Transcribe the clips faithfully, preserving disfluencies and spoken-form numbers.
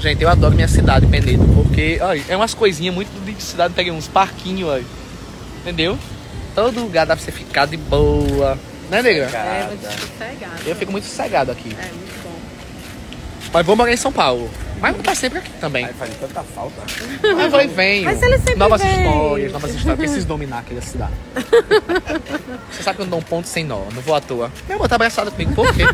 Gente, eu adoro minha cidade, Penedo, porque ó, é umas coisinhas muito de cidade, peguei uns parquinhos, ó, entendeu? Todo lugar dá pra você ficar de boa, né, nega? É, muito sossegado. Eu fico muito sossegado aqui. É, muito bom. Mas vou morar em São Paulo. Mas vou estar sempre aqui também. Aí faz tanta falta. Mas vou e venho. Mas ele sempre Novas vem. histórias, novas histórias. Preciso dominar aquela cidade. Você sabe que eu não dou um ponto sem nó. Não vou à toa. Eu vou estar abraçada comigo. Por quê?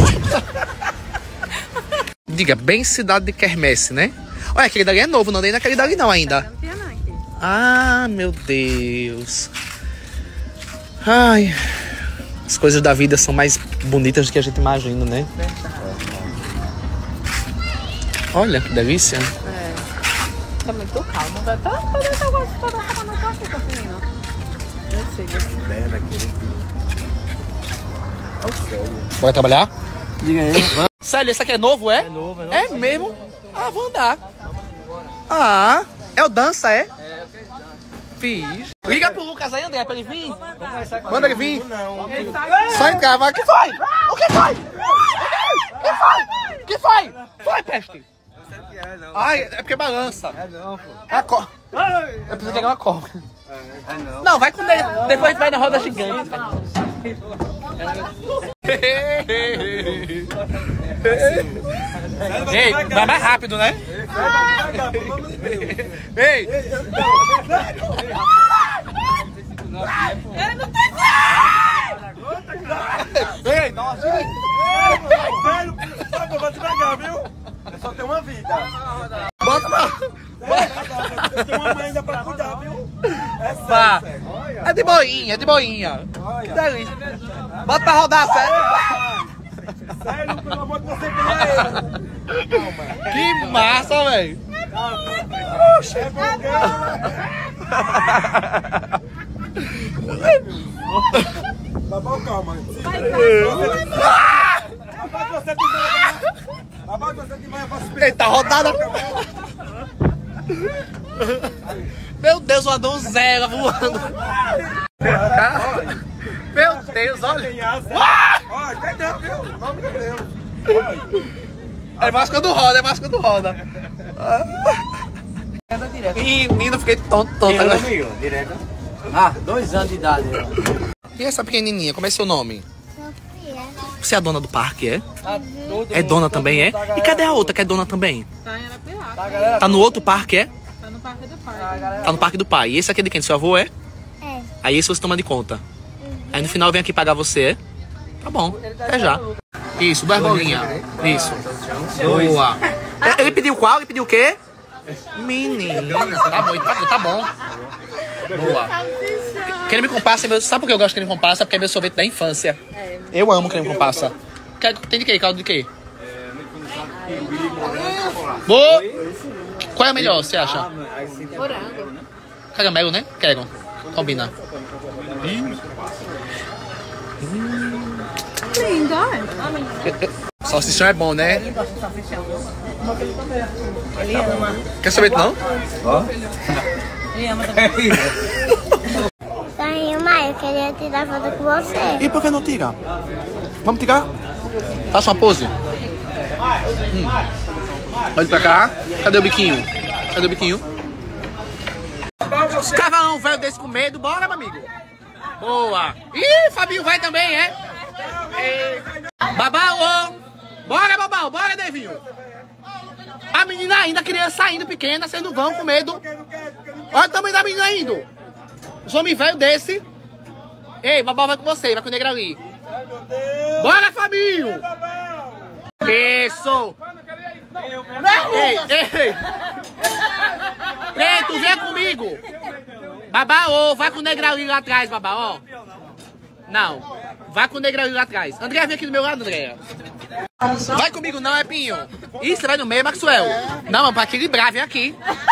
Diga, bem cidade de quermesse, né? Olha, aquele dali é novo. Não dei naquele dali não ainda. Não tinha não aqui. Ah, meu Deus. Ai. As coisas da vida são mais bonitas do que a gente imagina, né? Olha que delícia. É. Tá muito calmo. Tá, tá, tá, tá, gosto toda essa mão tá aqui, menino. Eu sei. Ideia daquele. É o sério. Bora trabalhar? Diga aí. Sério, esse aqui é novo, é? É novo, é novo. É mesmo? Ah, vou andar. Ah, é o dança, é? É, o que é? Fiz. Liga pro Lucas aí, André, pra ele vir. Manda Manda ele vir. Não. Só entrar, vai. O que foi? O que foi? O que foi? O que foi? Foi, peste. Não sei o que é, não. Ai, é porque balança. É não, pô. É a co... Eu preciso pegar uma corda. É não. Não, vai com ele. Depois a gente vai na roda gigante. Ei, vai mais rápido, né? Ei! Ele não tem Ei, dá uma ajuda. Velho, sabe, vai devagar, viu? Eu só tenho uma vida. Bota pra... Eu tenho uma mãe ainda pra cuidar, viu? É Vá. sério, sério. Olha. É de boinha, é de boinha. Que Olha. delícia. Bota pra rodar, sério. Sério, pelo amor de você, tem ele. Que massa, velho. É bom, Tá bom, calma. Rapaz, você que vai. Rapaz, você que vai. Eu faço Eita, rodada. Meu Deus, uma donzela voando. Meu Deus, olha. Tem asa. Ó, entendeu, viu? Em nome de Deus. É mais quando roda, é mais quando roda. Ih, menino, fiquei tonto, tonto. agora. amigo? Direto. Ah, dois anos de idade. E essa pequenininha, como é seu nome? Sofia. Você é a dona do parque, é? Tá todo É dona também, é? E cadê a outra que é dona também? Tá em Arapiraca. Tá, galera? Tá no outro parque, é? Tá no Parque do Parque. Tá no parque do pai. E esse aqui é de quem? Do seu avô, é? É. Aí esse você toma de conta. Aí no final vem aqui pagar você, é? Tá bom, até já. Isso, duas bolinhas. Isso. Boa. Ele pediu qual? Ele pediu o quê? Menino. Tá bom, tá bom, tá bom. Boa. Creme com passa, é meu... sabe por que eu gosto de creme com passa? Porque é meu sorvete da infância. Eu amo creme com passa. Quer- Tem de quê? Caldo de quê? Boa. Qual é a melhor, você acha? Morango. Caramelo, né? Quero. Combina. Lindo, olha. Salsichão é bom, né? Quer sorvete não? Daí, mãe, eu queria tirar foto com você. E por que não tira? Vamos tirar? Faça uma pose. Hum. Olha pra cá. Cadê o biquinho? Cadê o biquinho? Cavalão velho desse com medo. Bora, meu amigo. Boa. Ih, Fabinho vai também, é? Ei. Babau, ô. Bora, Babau. Bora, Devinho. A menina ainda, a criança ainda pequena. Vocês não vão com medo. Olha o tamanho da menina indo. Os homens velhos desse. Ei, Babau vai com você. Vai com o negro ali. Bora, Fabinho. Isso. Ei, ei. Ei, tu vem comigo. Babau, vai com o negro ali lá atrás, Babau, ó. Não. Vai com o negro ali lá atrás. André, vem aqui do meu lado, André. Vai comigo não, é Pinho. Ih, você vai no meio, Maxwell. Não, mano, pra equilibrar, vem aqui.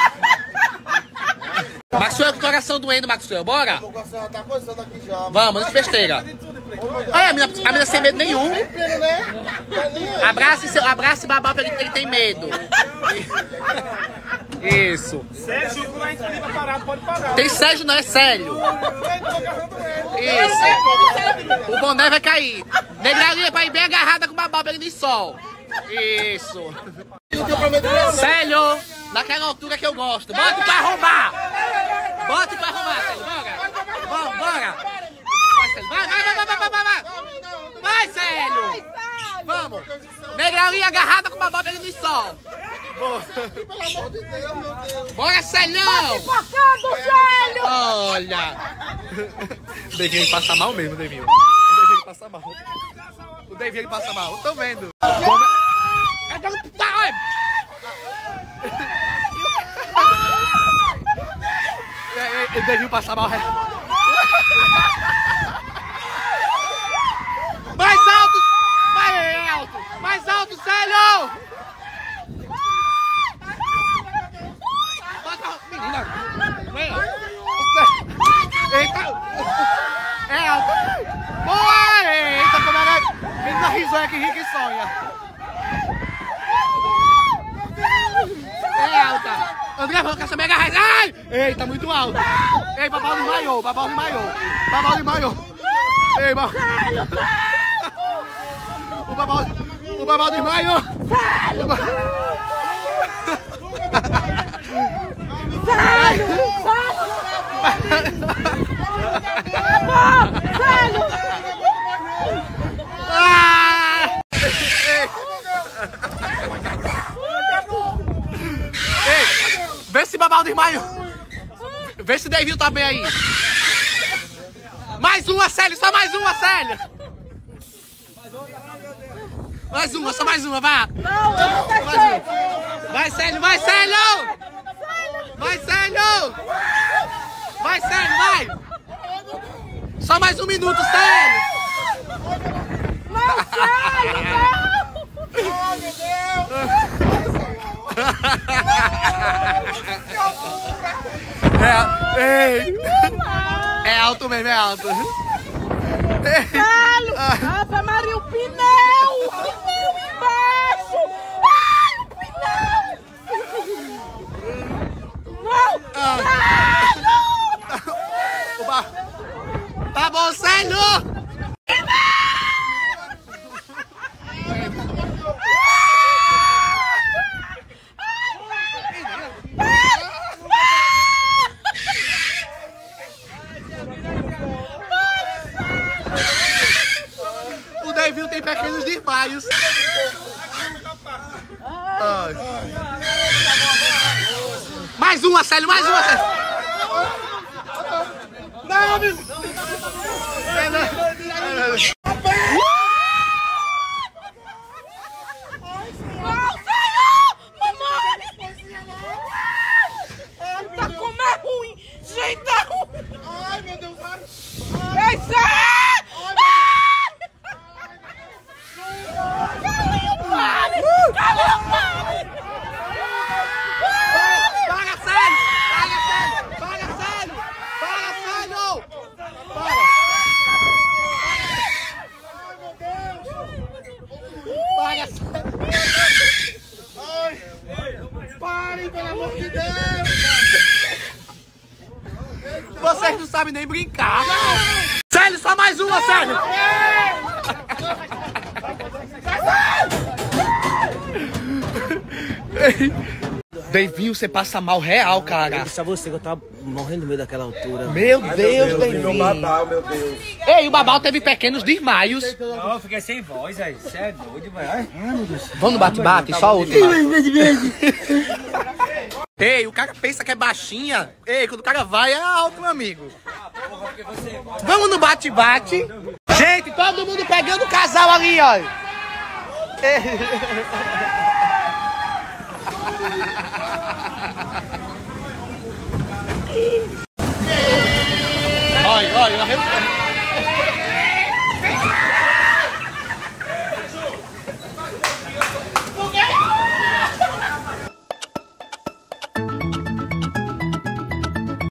Maxwell, com o coração doendo, Maxwell, bora. Tá coçando aqui já. Vamos, não se besteira. Olha, a menina, a menina sem medo nenhum. Abrace, seu, abrace Babau pra ele que ele tem medo. Isso. Sérgio, quando a gente fica parado, pode parar. Tem Sérgio, não é sério. Isso. O boné vai cair. Negraria pra ir bem agarrada com o Babau pra ele de sol. Isso. Célio, naquela altura que eu gosto. Bote pra arrombar. Bote pra arrombar, Célio. Bora. Bora, bora. Vai, Célio. Vai, vai, vai, vai, vai, vai, vai. Vai, Célio. Vamos. Negralinha agarrada com uma bota ali no sol. Bora, Célio. Olha. O Davinho ele passa mal mesmo, Davinho. O Davinho ele passa mal. O Davinho ele passa mal. Tô vendo. O Davinho passa mal. Mais alto! Mais alto! Mais alto, Célio! Menina! Eita! É alto! Boa! Eita, como ela é! Menina risonha que rica e sonha! É alta! André, vamos com essa mega raiz! Ai! Eita, muito alto! Ei, babau desmaiou! Babau desmaiou! Babau desmaiou! Ei, babau! O babau... O babau desmaiou! Sério! Sério! Ah! Ei, vê se babau desmaiou. Vê se Davinho tá bem aí. Mais uma, Célio, só mais uma, Célio. Mais uma, só mais uma, vá. Mais uma. Vai, Célio, vai, Célio. Vai, Célio. Vai, Célio, vai. Só mais um minuto, Célio. Não, Célio, não. Oh, meu Deus. É, ei. É alto mesmo, é alto. Célio! Ave Maria, o pneu! O pneu embaixo! Ai, o pneu! Não! Célio! Tá bom, Célio! O Davinho tem pequenos desmaios. Ai. Mais uma, Célio, mais uma, Célio. Não, meu... É, não. Não, Célio! Mamãe! Eita, como é ruim! Gente, é ruim! Ai, meu Deus. Ei, Célio! Calinho, pare! Calinho, pare! Para, Célio! Para, Célio! Para, Célio! Para, Célio! Para! Para, Célio! Ai. Parem, pelo amor de Deus. Vocês não sabem nem brincar! Célio, só mais uma, Célio! Davinho, você passa mal real, cara. Deixa você que eu tava morrendo de medo daquela altura. Meu Deus, Davinho. Meu Deus. Ei, o Babau teve pequenos desmaios. Não, eu fiquei sem voz, aí. Você é doido, velho. Vamos no bate-bate, só outro. Ei, o cara pensa que é baixinha. Ei, quando o cara vai é alto, meu amigo. Vamos no bate-bate. Gente, todo mundo pegando o casal ali, ó. Olha, olha,